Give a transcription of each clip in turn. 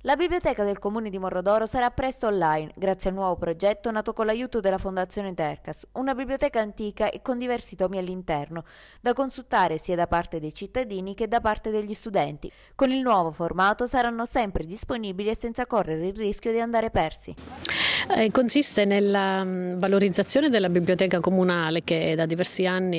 La biblioteca del comune di Morrodoro sarà presto online, grazie al nuovo progetto nato con l'aiuto della Fondazione Tercas, una biblioteca antica e con diversi tomi all'interno, da consultare sia da parte dei cittadini che da parte degli studenti. Con il nuovo formato saranno sempre disponibili e senza correre il rischio di andare persi. Consiste nella valorizzazione della biblioteca comunale che da diversi anni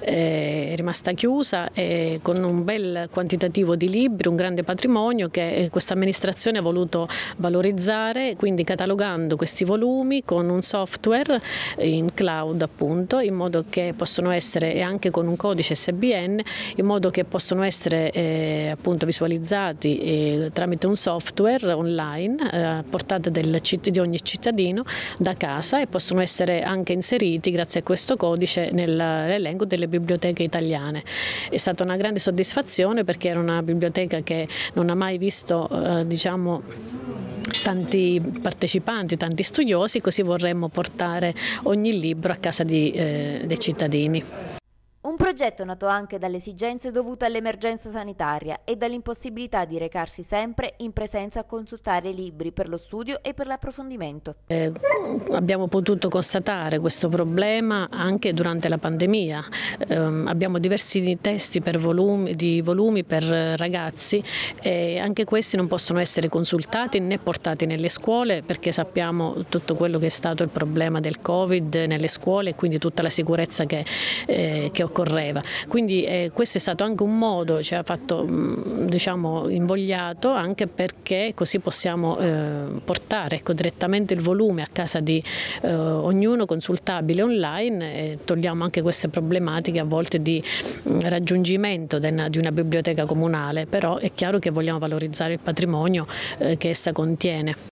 è rimasta chiusa con un bel quantitativo di libri, un grande patrimonio che questa amministrazione ha voluto valorizzare, quindi catalogando questi volumi con un software in cloud appunto, in modo che possono essere, e anche con un codice SBN, in modo che possono essere appunto visualizzati tramite un software online a portata di ogni cittadino da casa, e possono essere anche inseriti grazie a questo codice nell'elenco delle biblioteche italiane. È stata una grande soddisfazione perché era una biblioteca che non ha mai visto diciamo tanti partecipanti, tanti studiosi, così vorremmo portare ogni libro a casa dei cittadini. Un progetto nato anche dalle esigenze dovute all'emergenza sanitaria e dall'impossibilità di recarsi sempre in presenza a consultare libri per lo studio e per l'approfondimento. Abbiamo potuto constatare questo problema anche durante la pandemia. Abbiamo diversi testi di volumi per ragazzi e anche questi non possono essere consultati né portati nelle scuole, perché sappiamo tutto quello che è stato il problema del Covid nelle scuole e quindi tutta la sicurezza che occorreva. Quindi questo è stato anche un modo, ci ha fatto diciamo invogliato, anche perché così possiamo portare direttamente il volume a casa di ognuno, consultabile online, e togliamo anche queste problematiche a volte di raggiungimento di una biblioteca comunale, però è chiaro che vogliamo valorizzare il patrimonio che essa contiene.